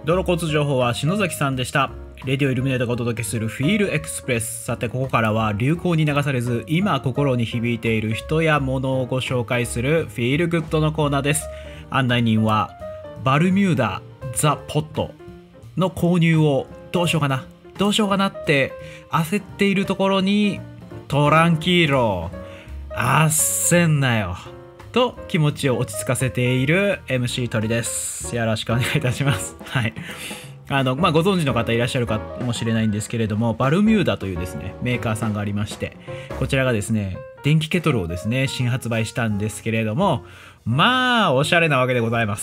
道路交通情報は篠崎さんでした。レディオイルミネートがお届けするフィールエクスプレス。さてここからは流行に流されず今心に響いている人や物をご紹介するフィールグッドのコーナーです。案内人はバルミューダザ・ポットの購入をどうしようかなって焦っているところにトランキーロ焦んなよと気持ちを落ち着かせている MC 鳥です。よろしくお願いいたします。はい。ご存知の方いらっしゃるかもしれないんですけれども、バルミューダというですねメーカーさんがありまして、こちらがですね電気ケトルをですね新発売したんですけれども、おしゃれなわけでございます。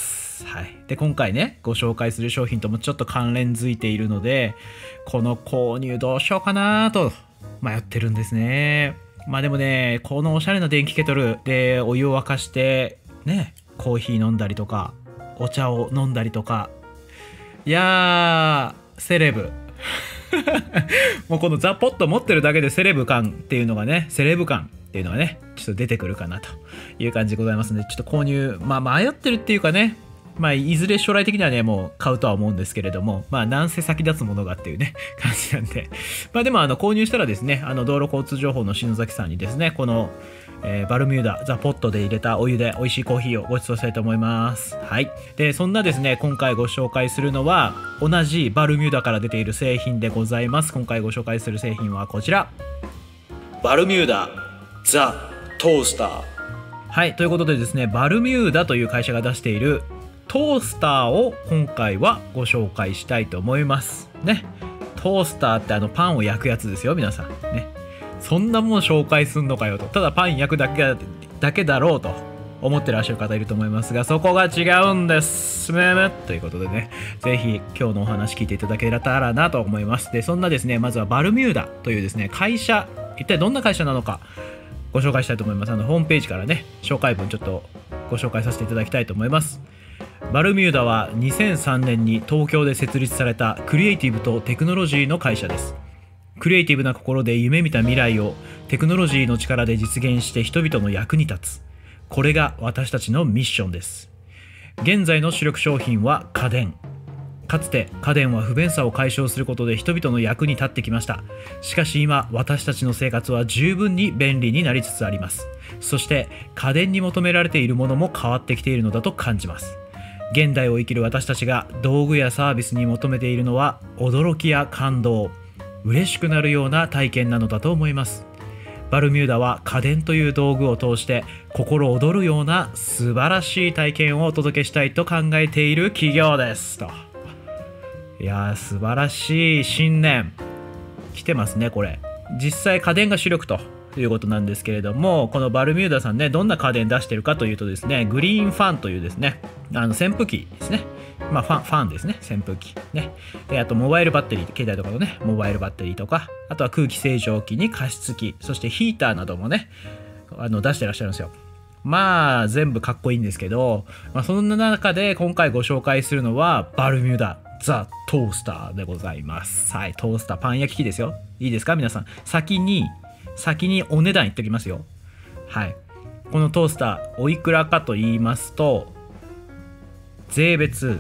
はい。で今回ねご紹介する商品ともちょっと関連づいているので、この購入どうしようかなと迷ってるんですね。でもね、このおしゃれな電気ケトルでお湯を沸かしてね、コーヒー飲んだりとかお茶を飲んだりとか、いやーセレブもうこのザ・ポット持ってるだけでセレブ感っていうのがね、ちょっと出てくるかなという感じでございますので、ちょっと購入迷ってるっていうかね、いずれ将来的にはねもう買うとは思うんですけれども、なんせ先立つものがっていうね感じなんで、でも購入したらですね、道路交通情報の篠崎さんにですね、この、バルミューダザ・ポットで入れたお湯で美味しいコーヒーをご馳走したいと思います。はい。でそんなですね今回ご紹介するのは同じバルミューダから出ている製品でございます。今回ご紹介する製品はこちら、バルミューダザ・トースター。はい。ということでですね、バルミューダという会社が出しているトースターを今回はご紹介したいと思いますね。トースターってパンを焼くやつですよ皆さんね。そんなもん紹介すんのかよと、ただパン焼くだけだろうと思ってらっしゃる方いると思いますが、そこが違うんですということでね、ぜひ今日のお話聞いていただけたらなと思います。でそんなですね、まずはバルミューダというですね会社、一体どんな会社なのかご紹介したいと思います。ホームページからね紹介文ちょっとご紹介させていただきたいと思います。バルミューダは2003年に東京で設立されたクリエイティブとテクノロジーの会社です。クリエイティブな心で夢見た未来をテクノロジーの力で実現して人々の役に立つ。これが私たちのミッションです。現在の主力商品は家電。かつて家電は不便さを解消することで人々の役に立ってきました。しかし今私たちの生活は十分に便利になりつつあります。そして家電に求められているものも変わってきているのだと感じます。現代を生きる私たちが道具やサービスに求めているのは驚きや感動、嬉しくなるような体験なのだと思います。バルミューダは家電という道具を通して心躍るような素晴らしい体験をお届けしたいと考えている企業ですと。いやー素晴らしい新年来てますね。これ実際家電が主力ということなんですけれども、このバルミューダさんね、どんな家電出してるかというとですね、グリーンファンというですね扇風機ですね。ファンですね、扇風機ね。であとモバイルバッテリー、携帯とかのねモバイルバッテリーとか、あとは空気清浄機に加湿器、そしてヒーターなどもね出してらっしゃるんですよ。全部かっこいいんですけど、そんな中で今回ご紹介するのはバルミューダザ・トースターでございます。はい。トースター、パン焼き器ですよ。いいですか皆さん。先にお値段言っておきますよ。はい。このトースターおいくらかと言いますと、税別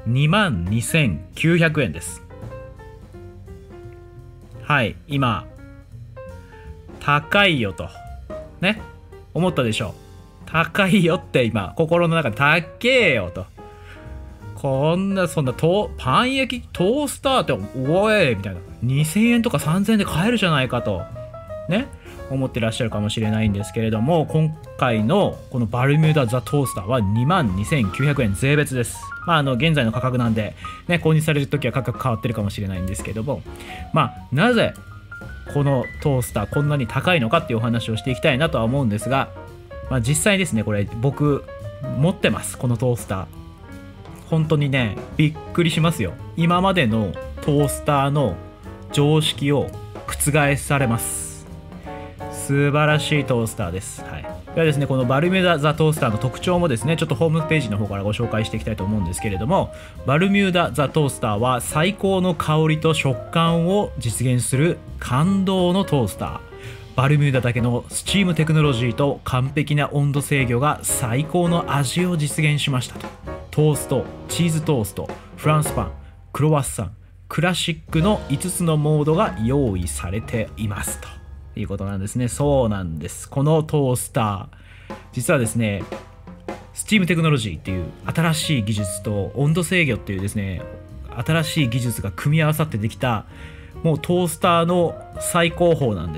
22,900円です。はい。今高いよとね思ったでしょ。高いよって今心の中で高えよと、そんなパン焼きトースターっておいみたいな、2000円とか3000円で買えるじゃないかとね思ってらっしゃるかもしれないんですけれども、今回のこのバルミューダザ・トースターは22,900円税別です。現在の価格なんでね、購入される時は価格変わってるかもしれないんですけども、なぜこのトースターこんなに高いのかっていうお話をしていきたいなとは思うんですが、実際ですねこれ僕持ってます。このトースター本当にねびっくりしますよ。今までのトースターの常識を覆されます。素晴らしいトースターです。はい。ではですね、このバルミューダザトースターの特徴もですね、ちょっとホームページの方からご紹介していきたいと思うんですけれども、バルミューダザトースターは最高の香りと食感を実現する感動のトースター。バルミューダだけのスチームテクノロジーと完璧な温度制御が最高の味を実現しましたと。トースト、チーズトースト、フランスパン、 クロワッサン、クラシックの5つのモードが用意されていますということなんですね。そうなんです。このトースター、実はですね、スチームテクノロジーっていう新しい技術と温度制御っていうですね、新しい技術が組み合わさってできた、もうトースターの最高峰なんです。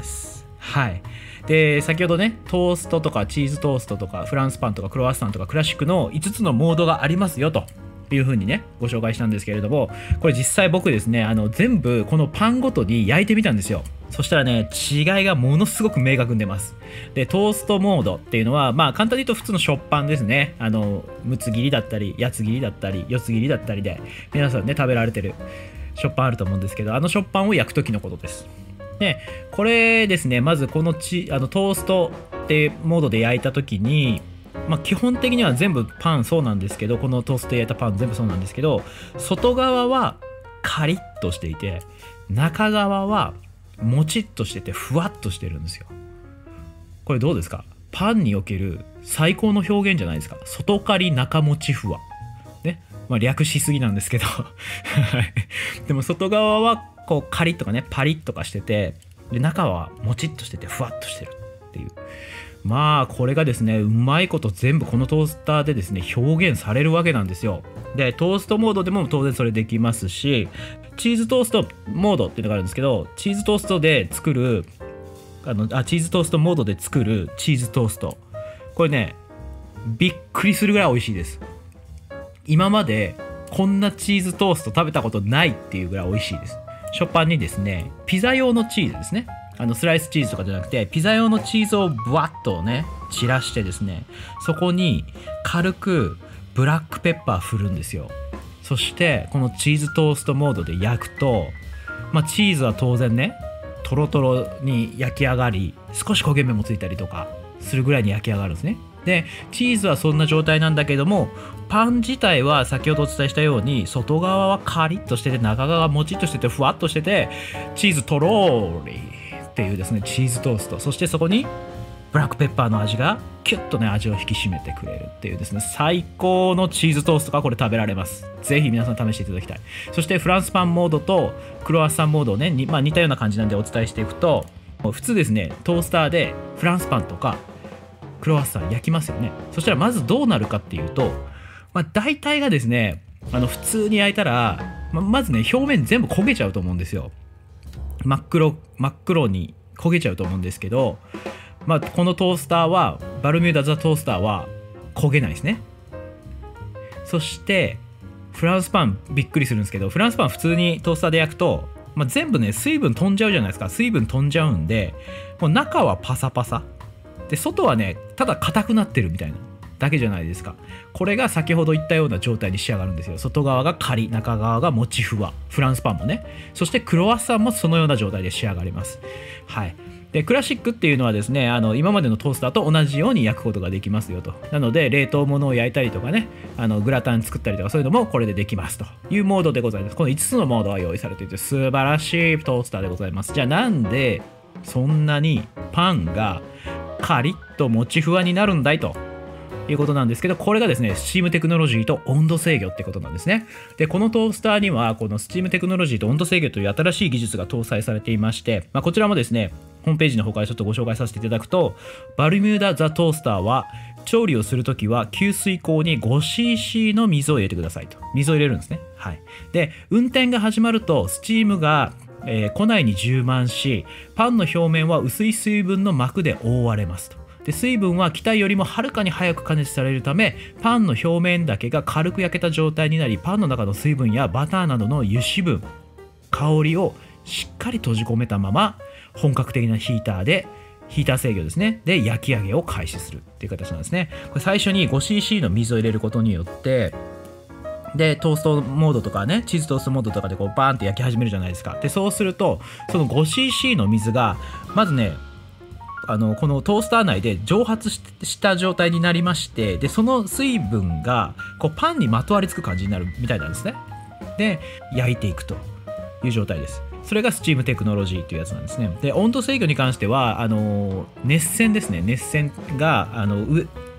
はい。で、先ほどね、トーストとかチーズトーストとかフランスパンとかクロワッサンとかクラシックの5つのモードがありますよという風にね、ご紹介したんですけれども、これ実際僕ですね、全部このパンごとに焼いてみたんですよ。そしたらね、違いがものすごく明確に出ます。で、トーストモードっていうのは、まあ簡単に言うと普通の食パンですね。6つ切りだったり、8つ切りだったり、4つ切りだったりで、皆さんね、食べられてる食パンあると思うんですけど、食パンを焼く時のことです。で、これですね、まずこのトーストってモードで焼いた時に、まあ、基本的には全部パンそうなんですけど、このトーストで焼いたパン全部そうなんですけど、外側はカリッとしていて、中側はもちっとしててふわっとしてるんですよ。これどうですか？パンにおける最高の表現じゃないですか。外カリ中もちふわね、まあ、略しすぎなんですけどでも外側はこうカリッとかね、パリッとかしてて、で中はもちっとしててふわっとしてるっていう、まあこれがですね、うまいこと全部このトースターでですね表現されるわけなんですよ。で、トーストモードでも当然それできますし、チーズトーストモードっていうのがあるんですけど、チーズトーストで作るチーズトーストモードで作るチーズトースト、これね、びっくりするぐらい美味しいです。今までこんなチーズトースト食べたことないっていうぐらい美味しいです。食パンにですね、ピザ用のチーズですね、スライスチーズとかじゃなくてピザ用のチーズをブワッとね散らしてですね、そこに軽くブラックペッパー振るんですよ。そしてこのチーズトーストモードで焼くと、まあ、チーズは当然ねトロトロに焼き上がり、少し焦げ目もついたりとかするぐらいに焼き上がるんですね。で、チーズはそんな状態なんだけども、パン自体は先ほどお伝えしたように外側はカリッとしてて、中側はもちっとしててふわっとしてて、チーズとろーりっていうですねチーズトースト、そしてそこにブラックペッパーの味がキュッとね味を引き締めてくれるっていうですね、最高のチーズトーストがこれ食べられます。ぜひ皆さん試していただきたい。そしてフランスパンモードとクロワッサンモードをね、まあ、似たような感じなんでお伝えしていくと、普通ですねトースターでフランスパンとかクロワッサン焼きますよね。そしたらまずどうなるかっていうと、まあ、大体がですね普通に焼いたら、まずね表面全部焦げちゃうと思うんですよ。真っ黒に焦げちゃうと思うんですけど、まあ、このトースターはバルミューダザトースターは焦げないですね。そしてフランスパンびっくりするんですけど、フランスパン普通にトースターで焼くと、まあ、全部ね水分飛んじゃうじゃないですか。水分飛んじゃうんで、もう中はパサパサで、外はねただ硬くなってるみたいなだけじゃないですか。これが先ほど言ったような状態に仕上がるんですよ。外側がカリ、中側がもちふわ、フランスパンもね、そしてクロワッサンもそのような状態で仕上がります。はい。でクラシックっていうのはですね、今までのトースターと同じように焼くことができますよと。なので冷凍物を焼いたりとかね、グラタン作ったりとかそういうのもこれでできますというモードでございます。この5つのモードが用意されていて素晴らしいトースターでございます。じゃあなんでそんなにパンがカリッともちふわになるんだいということなんですけど、これがですねスチームテクノロジーと温度制御ってことなんですね。でこのトースターにはこのスチームテクノロジーと温度制御という新しい技術が搭載されていまして、こちらもですねホームページの方からちょっとご紹介させていただくと、バルミューダザトースターは調理をするときは給水口に 5cc の水を入れてくださいと。水を入れるんですね。はい。で運転が始まるとスチームが庫内に充満し、パンの表面は薄い水分の膜で覆われますと。で水分は気体よりもはるかに早く加熱されるため、パンの表面だけが軽く焼けた状態になり、パンの中の水分やバターなどの油脂分、香りをしっかり閉じ込めたまま、本格的なヒーター制御ですねで焼き上げを開始するっていう形なんですね。これ最初に 5cc の水を入れることによって、でトーストモードとかね、チーズトーストモードとかでこうバーンって焼き始めるじゃないですか。でそうするとその 5cc の水がまずねこのトースター内で蒸発した状態になりまして、でその水分がこうパンにまとわりつく感じになるみたいなんですね。で焼いていくという状態です。それがスチームテクノロジーというやつなんですね。で温度制御に関しては熱線ですね。熱線が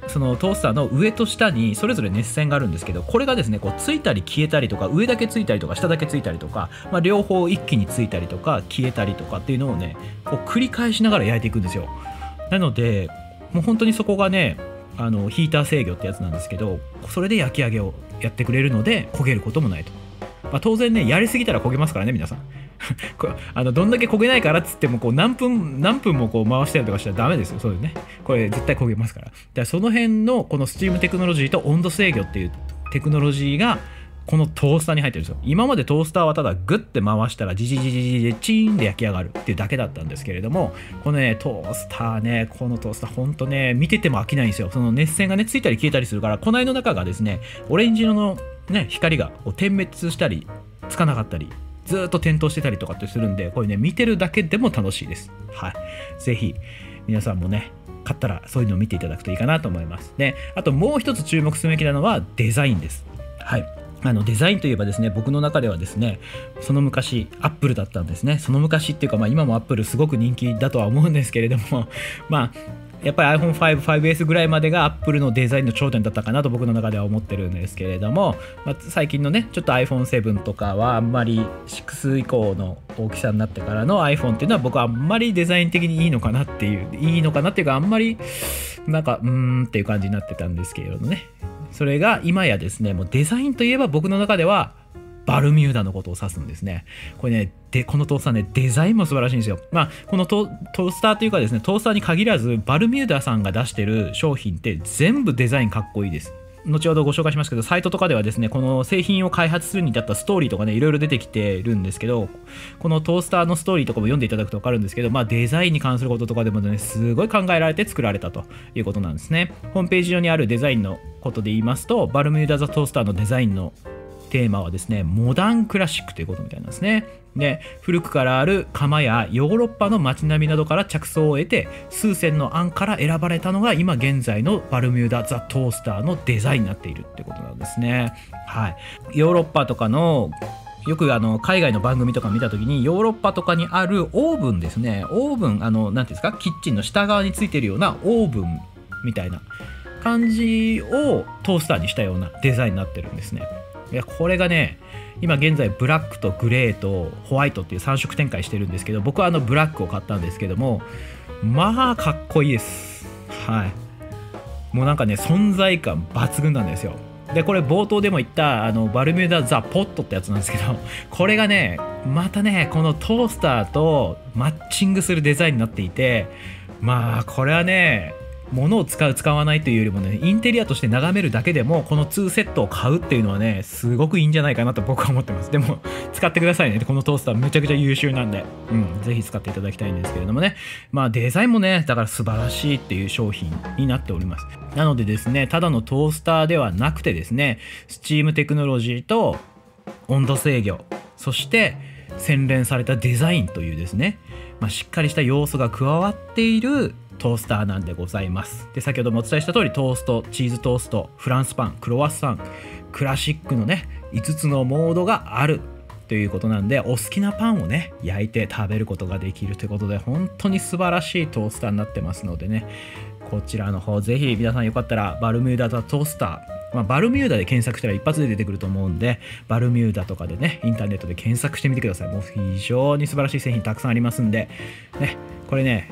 そのトースターの上と下にそれぞれ熱線があるんですけど、これがですねこうついたり消えたりとか、上だけついたりとか下だけついたりとか、両方一気についたりとか消えたりとかっていうのをねこう繰り返しながら焼いていくんですよ。なのでもう本当にそこがねヒーター制御ってやつなんですけど、それで焼き上げをやってくれるので焦げることもないと。当然ねやりすぎたら焦げますからね皆さんどんだけ焦げないからっつってもこう何分もこう回したりとかしたらダメですよ。そういうねこれ絶対焦げますから。でその辺のこのスチームテクノロジーと温度制御っていうテクノロジーがこのトースターに入ってるんですよ。今までトースターはただグッて回したらジジジジジジチーンで焼き上がるっていうだけだったんですけれども、このねトースターね、このトースターほんとね見てても飽きないんですよ。その熱線がねついたり消えたりするから、庫内の中がですねオレンジ色のね光が点滅したりつかなかったりずっと点灯してたりとかってするんで、これね見てるだけでも楽しいです。はい、ぜひ皆さんもね買ったらそういうのを見ていただくといいかなと思います。であともう一つ注目するべきなのはデザインです。はい、デザインといえばですね、僕の中ではですねその昔アップルだったんですね。その昔っていうか、今もアップルすごく人気だとは思うんですけれどもやっぱり iPhone5、5S ぐらいまでが Apple のデザインの頂点だったかなと僕の中では思ってるんですけれども、最近のねちょっと iPhone7 とかはあんまり6以降の大きさになってからの iPhone っていうのは僕はあんまりデザイン的にいいのかなっていうかあんまりなんかっていう感じになってたんですけれどもね、それが今やですねもうデザインといえば僕の中ではバルミューダのことを指すんですね。これねこのトースターねデザインも素晴らしいんですよ。このトースターというかですねトースターに限らずバルミューダさんが出してる商品って全部デザインかっこいいです。後ほどご紹介しますけど、サイトとかではですねこの製品を開発するに至ったストーリーとかねいろいろ出てきてるんですけど、このトースターのストーリーとかも読んでいただくと分かるんですけど、デザインに関することとかでもねすごい考えられて作られたということなんですね。ホームページ上にあるデザインのことで言いますと、バルミューダザトースターのデザインのテーマはですねモダンクラシックということみたいなんですね。で古くからある窯やヨーロッパの街並みなどから着想を得て数千の案から選ばれたのが今現在のバルミューダザトースターのデザインになっているってことなんですね。はい、ヨーロッパとかのよく海外の番組とか見た時にヨーロッパとかにあるオーブンですね、オーブンなんていうんですか、キッチンの下側についてるようなオーブンみたいな感じをトースターにしたようなデザインになってるんですね。いやこれがね今現在ブラックとグレーとホワイトっていう3色展開してるんですけど、僕はブラックを買ったんですけどもかっこいいです。はい、もうなんかね存在感抜群なんですよ。でこれ冒頭でも言ったバルミューダザポットってやつなんですけど、これがねまたねこのトースターとマッチングするデザインになっていて、これはね物を使う使わないというよりもねインテリアとして眺めるだけでもこの2セットを買うっていうのはねすごくいいんじゃないかなと僕は思ってます。でも使ってくださいね、このトースターめちゃくちゃ優秀なんで、ぜひ使っていただきたいんですけれどもね、デザインもねだから素晴らしいっていう商品になっております。なのでですねただのトースターではなくてですねスチームテクノロジーと温度制御、そして洗練されたデザインというですね、しっかりした要素が加わっているトースターなんでございます。で先ほどもお伝えした通りトースト、チーズトースト、フランスパン、クロワッサン、クラシックのね5つのモードがあるということなんで、お好きなパンをね焼いて食べることができるということで本当に素晴らしいトースターになってますのでね、こちらの方ぜひ皆さんよかったらバルミューダザトースター、バルミューダで検索したら一発で出てくると思うんで、バルミューダとかでねインターネットで検索してみてください。もう非常に素晴らしい製品たくさんありますんでね、これね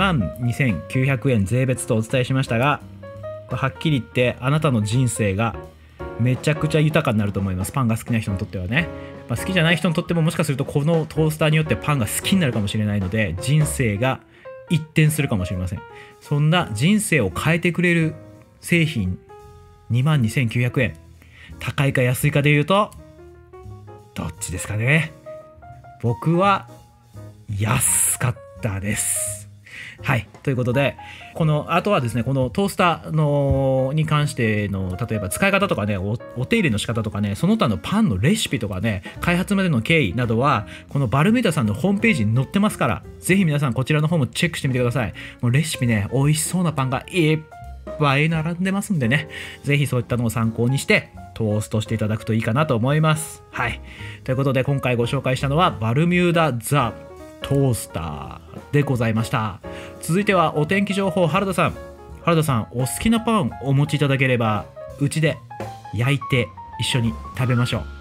22,900円税別とお伝えしましたが、はっきり言ってあなたの人生がめちゃくちゃ豊かになると思います。パンが好きな人にとってはね、好きじゃない人にとってももしかするとこのトースターによってパンが好きになるかもしれないので人生が一転するかもしれません。そんな人生を変えてくれる製品22,900円、高いか安いかで言うとどっちですかね。僕は安かったです。はい、ということであとはですねこのトースターのに関しての例えば使い方とかね お手入れの仕方とかね、その他のパンのレシピとかね開発までの経緯などはこのバルミューダさんのホームページに載ってますから、ぜひ皆さんこちらの方もチェックしてみてください。もうレシピね美味しそうなパンがいっぱい並んでますんでね、ぜひそういったのを参考にしてトーストしていただくといいかなと思います。はい、ということで今回ご紹介したのはバルミューダザトースターでございました。続いてはお天気情報、原田さん原田さん、お好きなパンお持ちいただければうちで焼いて一緒に食べましょう。